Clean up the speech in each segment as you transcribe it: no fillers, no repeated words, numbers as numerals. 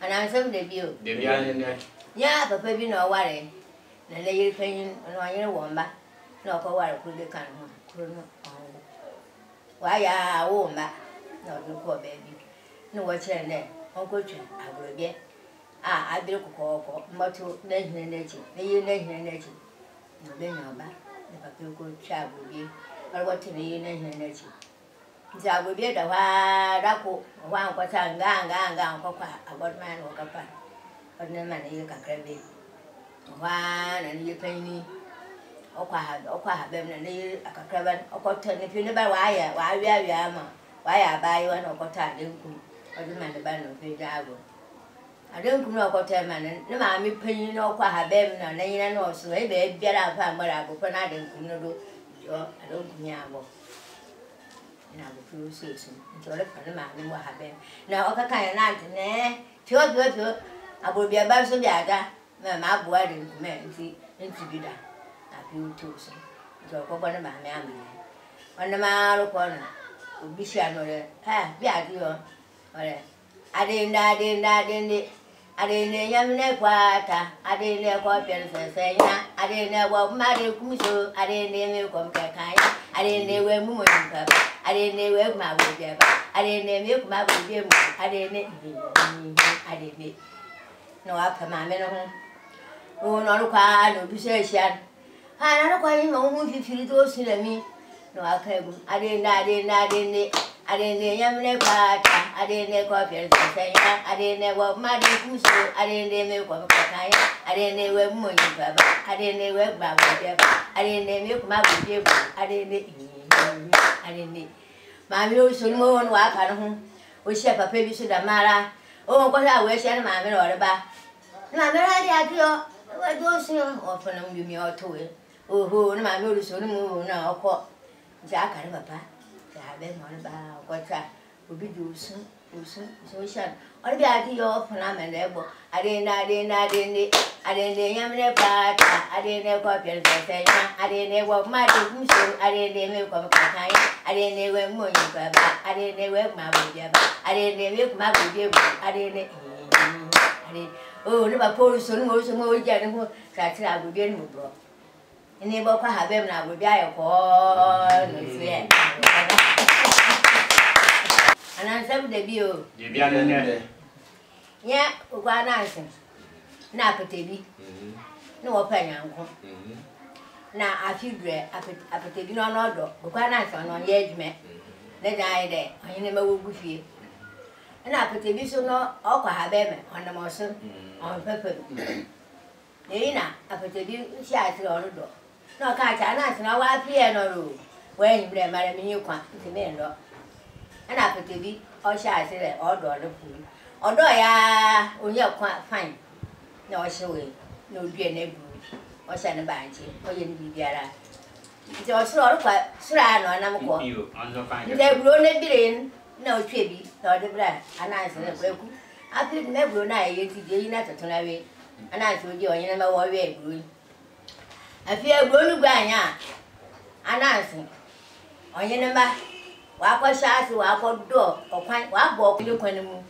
And I'm some debut. Yeah, Papa, you know what? And they paying no one back. No, for what could they come? Why, I won't back. No, you poor baby. No, what's your name? Uncle Chin, I will get. I do call, but to nation and nature. The nation and nature. No, they know back. If I could child with you, or what to the nation and nature. I will be the one was a gang, about man or kappa. But no man, you can crave one and you pay me. Oka them and you a craven, or cotton if you never wire, why we are, why I buy one or cotton, or the man the band of the jago. I don't know what tell man, no mammy paying no qua them, and then I know so maybe get out of what I go for I don't know. I don't know. And I will feel season until the Panama will have been. Now, I can't night, sure, I will be about so yaga, my wedding, man, see, into that. I feel too soon. So, go on my mammy. On the mile corner, would be shadow, ha, yeah, you I didn't. I didn't yamine quata, I didn't know what say, I didn't know what Mario Kuso, I didn't know come Kakaya, I didn't know where Mumu, I didn't know where my baby, I didn't know my baby, I didn't no after my men. Oh, no, no, decision. I don't quite know if you do see me. No, I can't, I didn't. I didn't yamine quata, I didn't know what say, I didn't know what Mario Kuso, I didn't know come Kakaya, I didn't know where Mumu, I didn't know where my baby, I didn't know my baby, I didn't. Mammy also know what I home. We share a baby to the Mara. Oh, what I wish and mammy or about. Mammy, I go see often you me or two. Oh, who my mood is so moved now. Caught Jack and Papa. I have been on about what I would be doing soon. So shall or the idea of Phenomenon Ebo. I didn't yamine part, I didn't know what you're saying, I didn't know what my so I didn't know come I didn't know where money, I didn't know where my baby, I didn't know my baby, I didn't. Oh, never pull so more general that I would be in Mubro. And never have them now would be a call. And I'm some debut. Yeah, one answer. Now, Patabi. No opinion. Now, I feel great. I put it on order. One answer on the edge, man. Let I there. I never will be here. And I put a so no or have them on the motion on pepper. Lena, I put a view shy on the door. No, catch an answer. Now I fear no rule. When you blame Madame you can't, it's a man. And I put a bit or shy said or door the food. Although I only quite fine. No, showing no dear neighbor or send a banshee or you be there. It's also quite sran or number one. You they grown a billion, no tribute, nor the black, and I said, I could never know you not to turn away, and I told you, you never were very good. I feel grown to grind, and answer. On your number, walk or shots, walk or door, or quite walk, look on the moon.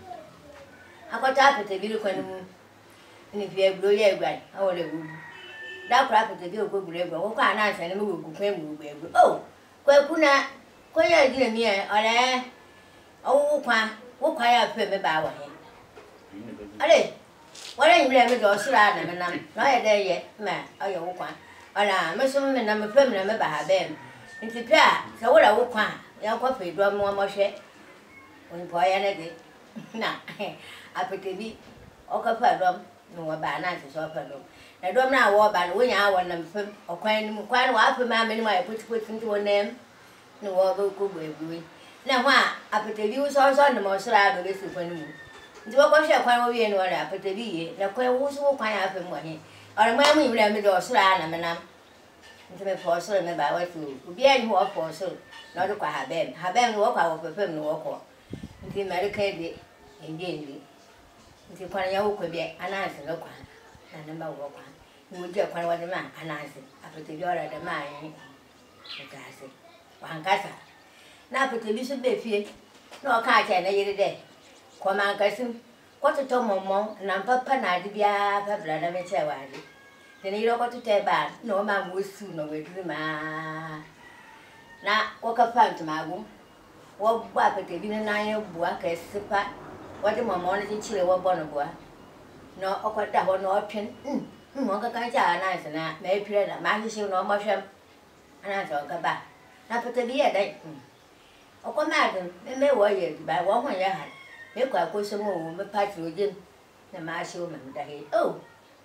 I got up at the view on the moon. And if you have blue, yeah, right, I will do. That crap at the view go brave, or can't answer and move, oh, well, Puna, quite a dear near, or oh, what quiet for me bow him. Allez, what are you blaming or surround them? Not there yet, man, or your one. Or I'm a woman, I'm a permanent member, have them. It's a pair, so what I will find. Your coffee drum more share. When boy energy. Now, I put the beat. Okay, pardon. No, about 90 so pardon. Now, don't now walk by the way I want them or quite a while for my minimum. I put into a name. No, all good way. Now, why? I put the views also on the most loud of this when you walk on your quite in order. I put the V. Now, quite also quite happen money. Or a man will let me do a slan and man. Into my force, remember what to be any more for so. Not to quite have them. Have them walk out of a film walk. Into Medicaid in Into Quanya could be an answer, no one, and number walk on. You would get one the man, an answer. I put the order the man. One casa. Now put the bishop be fear. No catch any day. Come on, cousin. What to tell Mamma, and I'm Papa Nadia, Pabla, and I tell you. Then you don't want to tell bad, no man will soon away to the man. Now, walk up to my room. What back if you and I work as super? What the mamma is chilly or bonnerbua? No, or what that one option. Monka can't nice and I may play a magic no motion. And I talk about. Now put a beer day. O come madam, they may worry by 1 year. You quite put some more patch with him. The mass woman that he. Oh,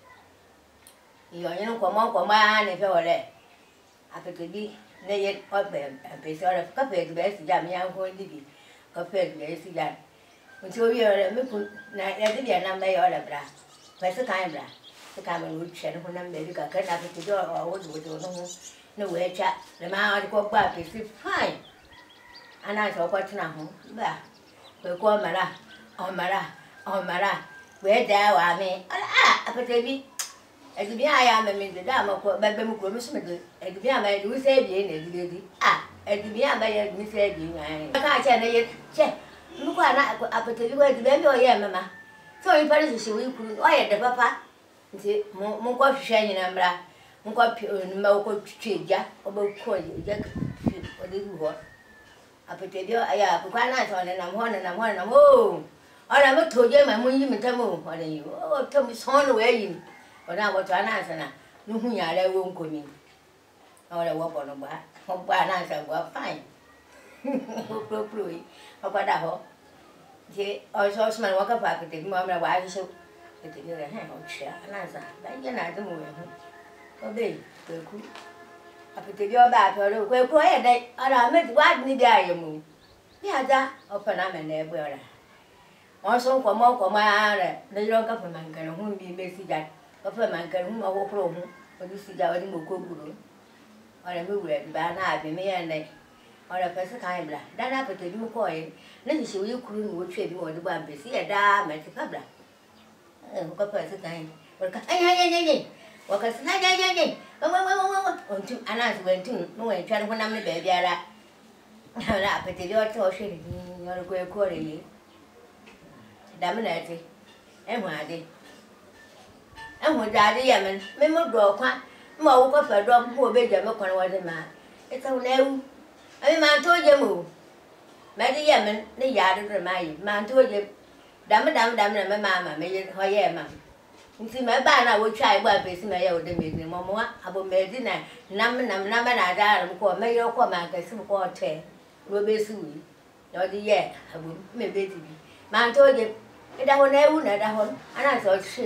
you're young, come on, if you're there. After to be. They yet up there and pay sort of coffee to best jam young boy did coffee to best jam. When so you're a mipple, let be a number or a bra. Where's the kind bra? The common wood shed when I'm there, cut up at the door or wood with no way chat. The man go back is fine. And I saw what's now. Bah, we'll call Mara, oh Mara, oh Mara. Where there are me? Ah, a baby. As if I am a minute, dam of Babam Grossman, as if I may do say being a lady. Ah, as if I may miss being I can't tell you. Check. Look, I'm up to you where the baby or yeah, mamma. So in Paris, you could wire the papa. See, Monco shining umbrella, Monco Moco Chija, or Boco, Jack, or the what. Up to you, I have quite nice on and I'm one and I'm one. Oh, I'm not told you, my moon, you may tell me what are you. Oh, tell me, son, where you. But I was an answer now. No, I won't come in. All I walk on a bar. Hope an answer were fine. Hope, Louis. How about that? She also smell walk up at the moment. Why so? It is a hand of chair. An answer. Then you're not the moon. Obey. Up to your back. Well, quiet. I met what need I move. Yeah, that. Open up and there. Also, for more my the young government can only be basic that. Of a man can whom I walk home, or you see that I didn't go good. Or a move at Banana, be me and they, or a person kind black. That happened to you coin. Then you see you couldn't would trade you on the one piece. See a dam at the cabra. A person kind. What can I on two announced went to no way trying when I'm the baby. I put your torture, you're a great quarry. Daminati, and why did? And when Daddy Yemen, Memo Dog, Mo got a dog who obeyed your milk on was a man. It's so new. I mean, man told you move. Maddy Yemen, the yard of the man told you. Damn, mamma, made it her yeah, ma'am. You see, my ban, I will try one piece in my old meeting, Mamma. I will make dinner. Number, I died and call Mayor Coman, a simple tale. Will be soon. Not the year, I will maybe. Man told you. I will never know that one, and I thought she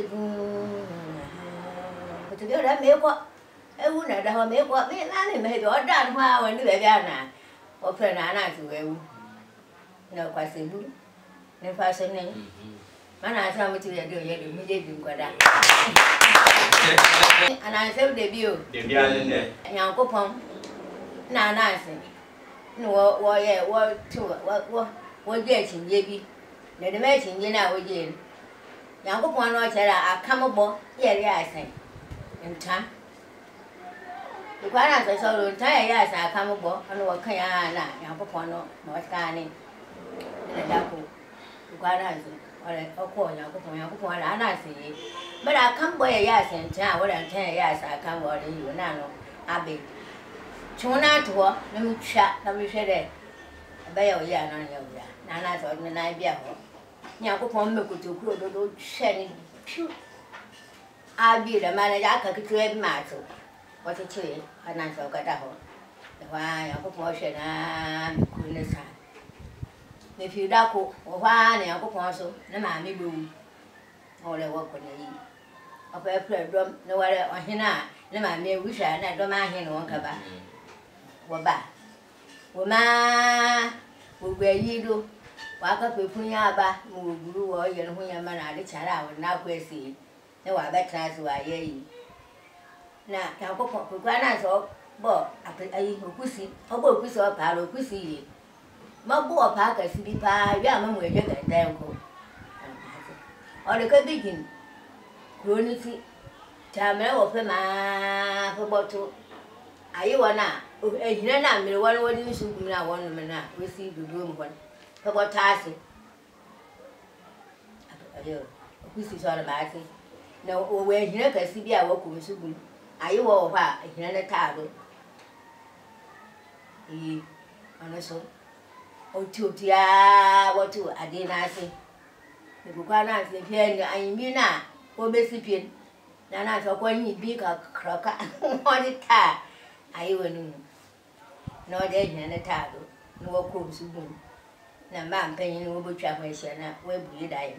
but to get that milk, I wouldn't have done milk what me, and made all done while I knew Diana or friend and I to go. No, quite simple. No fashion name. Man, I saw what you are doing, you didn't go that. And I said, debut. And Uncle Pom. Now, nice. No, what getting, baby. The matching dinner with you. Young one or I come aboard, I say. In time. The grand answer so entire yes, I come aboard, and what can I not? Young Popono, no scanning. In a dark. The grand answer, or a call, young Popon, and I see. But I come by a yes in town, what I'm 10 years I come over you, Nano, Abbey. Chona to walk, let me chat, let me say that. A bay of yarn on your yard. Nana thought the night be a home. Young upon me could do shedding. I'll be the manager, I could trade matter. What a tree, and I saw got a home. Why, Uncle Portion, and coolness. If you duck, or why, Uncle Ponso, the mammy boom. All the work on the eve. Of a prayer drum, no other on Hina, the mammy wish I had not mind him on cover. What back? Woman, where you do. Walk up with Punyaba, move blue or you know when your man are the child, now see. No, I bet class who I hear you. Now, I'll go for grandmas or Bob, I pussy, or both pussy or palo pussy. My boy Parker, see pie, young where you get them go. Or the good begin. Grunity, Tamil of the man for bottle. Are you one now? You know, one word you should now one man, we see the room one. For what task? ayo okusi so na baati na o we hina kasi bia wo ku so bu ayo wo ha hina na taado anaso otutia watu adina ase nikukwa na ase pia ni ayimi na obesi pien na so kwa nyi bi ka kroka oni ta ayo nu no de hina na taado no wo ku so bu na ma mpanyin wo botwa hwehye na wo abuye dai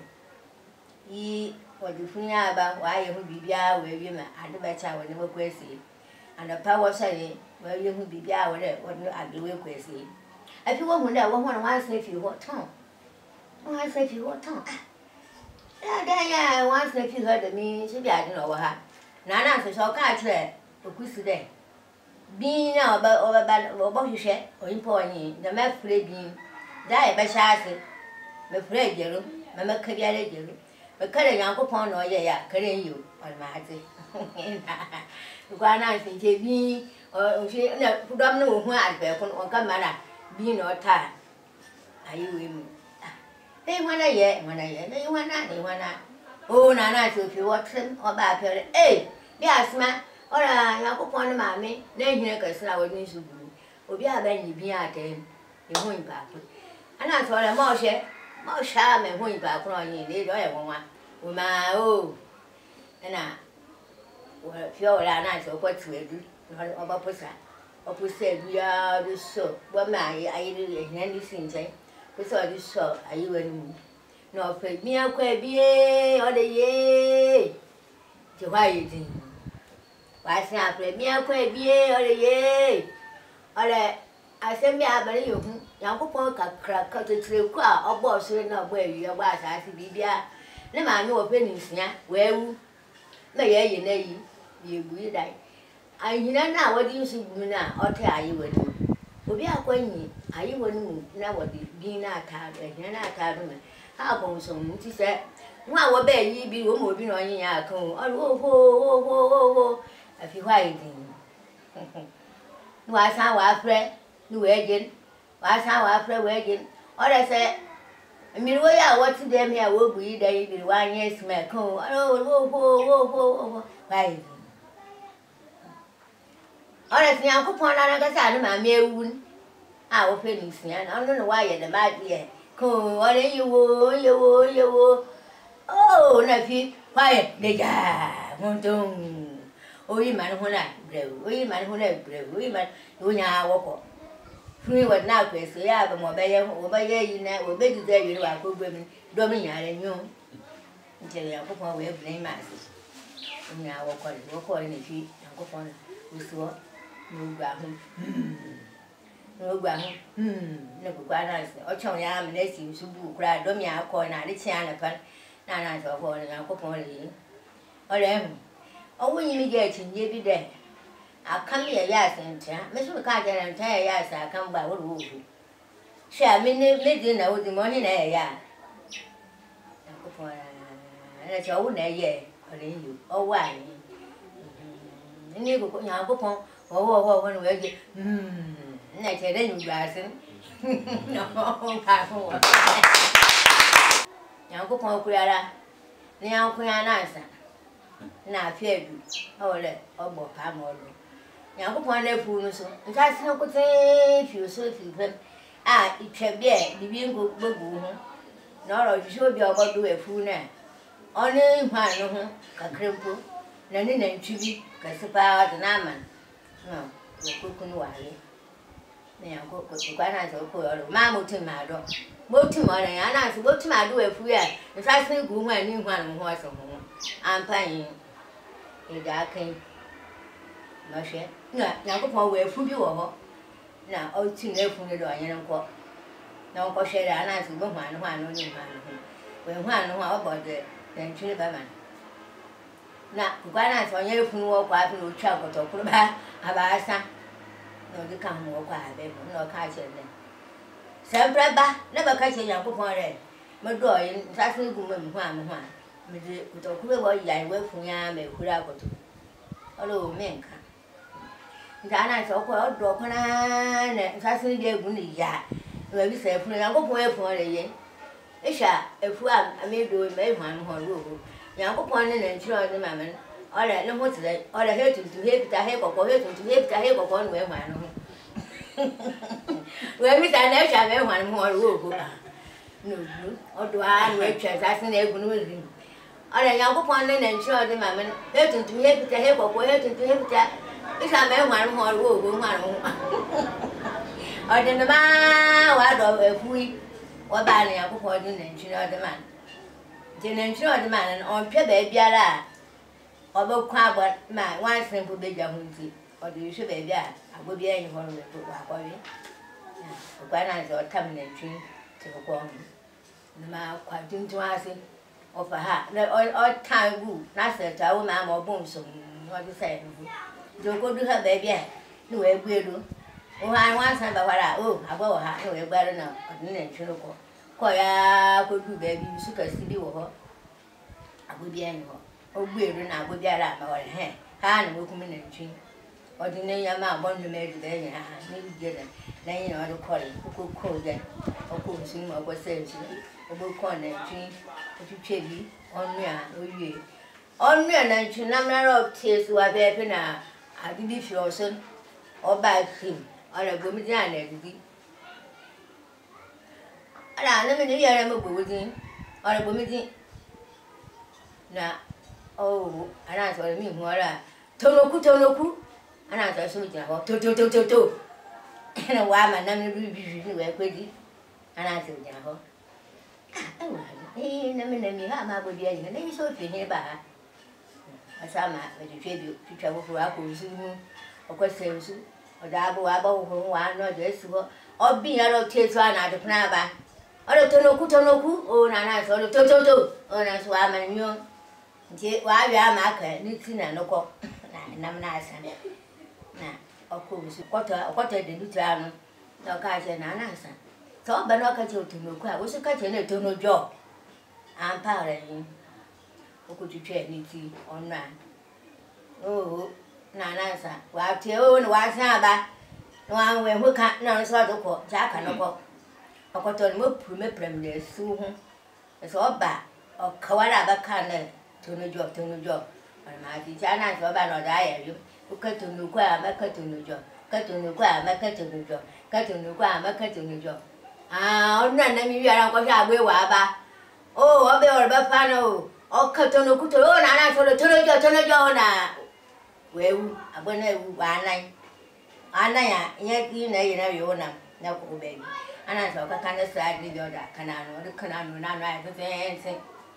wajifunya ba waye hu bibia we wi ma ade ba cha wo ne wo kwesi and pa wo say we hu bibia wo le wo ade we kwesi afi wo hu da wo ho na wan se fi ho ton wan se fi ho ton ya da ya wan se fi ho de mi si bia de no wo ha na so so ka chre okusi de bi na oba hwehwe oyimpo anyi na ma fre bi da e ba sha ase me fre jero me ma ka bia le jero kare Yankopon no ye ya kare yu almaati kwa na sinje bi o she na pudam no hu adbe ko on ka mara bi no ta ayi we mu dei wana ye dei wana o na so fi wotem o ba pere bi asma ora Yankopon ma me na hine kasra wo ni subu obi abanyi bi ate e hu imba ko ana so le mo sha me hu imba ko yin le do ye wonwa uma o na wo fio la na so ko tuedu oba posa opusa edu ya do so wo ma ayi ehia ni sinje posa do so ayi wanu no fe mi akwa bie o de ye ti wa yi din wa si afre mi akwa bie o de ye ole asemi abare yo hu Yankopon kakra ka tetre ku a obo so na obo awi obo asase bibia ne ma me wo pe ni nsia wewu na ye na yi ye gui dai ayina na wodi nsu gu na ote ayi wodi obi akwanyi ayi woni mu na wodi bi na ata ehia na ata do me ha bon so nti se nwa wo be yi bi wo mo obi no yin ya kan o ho afi hwa yi din nwa sa wa fre ni we gen wa sa wa fre we gen ore se miriwo ya wati dem ya wo buyi dai miri wa nye sme ko wo bai ora si Yankopon na ga sa na ma ewu a wo fe ni sia na no wa ye de ma die ko ora yewo oh na fi bai de ja monton oyi man ho na bre oyi man yo nya wo ko free what now kwese ya ba mo be ye yi na wo be di da yi wa ko gbe mi do mi nya re nyu nje Yankopon we blame us nya wo ko ni fi Yankopon uso no gba ne ku kwa na se o chon ya mi na si su bu kra do mi akọ na de chia na pan na so fo ni Yankopon le o le o wo yi mi je chinje bi de akam ye ya sentia me so ka je na nta ya sa akam ba wo wo sha me di na wo di mo ni na ya Yankopon na cho wo na ye o le yu o wa ni ko Yankopon wo no we je na che de nyu ga sin no ka ko Yankopon ku ya la ni Yankopon ya na sa na afia du o le ogbo pa mo lo Yankopon na fu no so nta sin ko te fi so fi fem a itwe bia di bi ngo gbogu ho na ro hwe obi obodo efu na oni hwa no ho kakrempo na ni na ntwi ka sepa de na man no ko kunu wale na Yankopon ko na so ko ro ma motim ma do motim ora ya na so motim ado efu ya nta sin gu hwa ni hwa no ho so ho ampan ida kan mashe na Yankopon we fu bi wo ho na o ti na fu ni do anyen nko na nko hwe da na so bo hwa no ni hwa no we hwa no o bo de na ntwi ba man na kwa na so nya fu no kwa fu no twa koto kuro ba abasa no di kan mo kwa be no ka che ne sempre ba na ba ka che Yankopon re mo do yin sa se gu mo hwa mi de koto kuro bo ya we fu ya me kura koto olo menka nta na so ko do ko na ne sa se de gu ni ya we bi se fu Yankopon e fu re ye Isha, if we are a middle, may one who young upon and children, mamma, or let them what's that, or the head to hit the head or head to hit the head of one way one. Well, Miss Anna shall have one more rule. No, or do I wait as I think they would lose him. Or a young upon and children, mamma, head to hit the head or head to hit that. It's a man one more rule, one. Or then the man, what of if we were banning a point in the man. Then the man and on Pia baby, or both crab, my one simple big young or do you should be there? I will be any one of the boy. When I saw coming and tree to the corner. The man quite into us of a hat, all time woo, not that I will mamma or boom soon, what you say. Don't go to her baby, no way we do. Oh, I want some of what I go her, no way better now, but then she look. Quite could do baby, you should see you. I would be anyone. Oh, weird and I would get out my hand. Hand will come in and tree. Or the name of my one you made today, maybe get it. Then you know the calling, who could call them, or could sing or what says you, or book corner tree, or to chili, on me, or you. On me, and you number of tears who are there now. I did it your son, or by him, or a woman down there to be. I never knew I remember with him, or a woman. Now, oh, and I told me, what I Tonoku. And I saw to. And a while my name will be quickly. And I said, Yahoo. Oh, never knew me how my good years, and they saw you nearby. I saw my tribute to travel for Apple soon, or questions, or double above one or this, or be out of tears one out of Naba. Or a Tonoku, oh, and I saw the Toto, oh, and I swam and you. Why you are my knitting and no cock. And I'm nice. Now, of course, what I did to Anna, no catch an answer. So, but not catch you to no crowd, was a catching it to no job. I'm powering. Or could you trade me tea on man? Oh, none answer. Well, tell you what's now, no one who can't know sort of court, Jack and no cock. Or got on moop, remember, soon. It's all bad. Or Kawara can to no job, to no job. And my teacher, I saw about not die. You cut to no quam, I cut to no job. Cut to no quam, I cut to no job. Cut to no quam, I cut to no job. Ah, none of you are going to go waba. Oh, I'll be all about Fano. Oh, cut to no good. Oh, and I saw the Tono. Well, I went there one night. Anna, yet you know you own them. No, baby. And I saw a kind of side with your canal, or the canal, not right to say anything.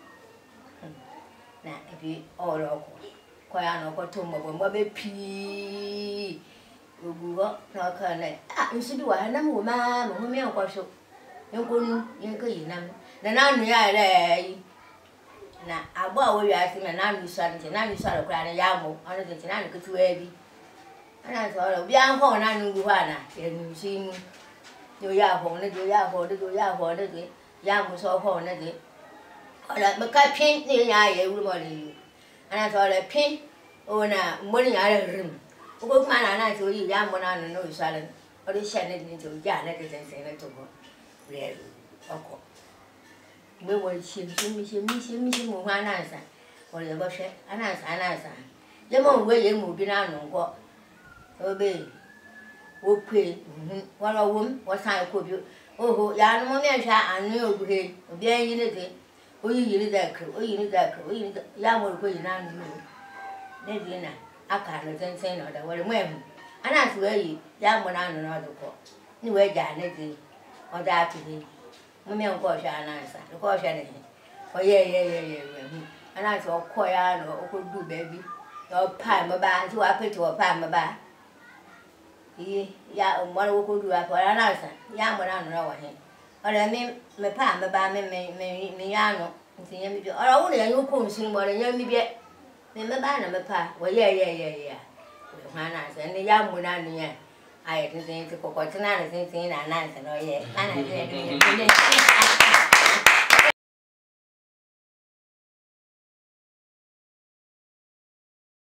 Now, if you all local, quite no to mobile, be pea. We go up, no colonel. Ah, you should do a number, ma'am, whom you are so. You couldn't, the nun we are there. Now, I bought what you asked him, and now you saw it, and now you saw a crying yamo, under the Tanaka to Eddie. And I thought of young home, I knew Guana, and you see. Do ya hold it, do ya hold it, do ya hold it, Yam was all holding it. Or like my pink near everybody. And I thought a pink, oh, now, money out of room. Oh, man, and I told you, young one on the nose salad, or they send it into Janet and say it to her. Really, of course. We will see one answer, or the bush, an answer. The more way you move down on what obey. Okay, one of whom was I could you. Oh, young woman, I knew great, being in it. Oh, you need that crew, oh, you need that crew, young will go in and you. Then I can't say no, that were women. And I swear you, young one on another court. You were Janet or that to be. Women caution answer, the caution. Oh, yeah. And I saw choir or could do baby. Your pie, my band, so I put to a pie, my band. Yeah, what we could do for an answer. Young one on our head. Or I mean, my palm about me, Yano, or only a new coon sing more than young me yet. Then the banner, my pa. Well, yeah. One answer, and the young one on the end. I didn't think to cook what's another thing and answer, or yeah. And I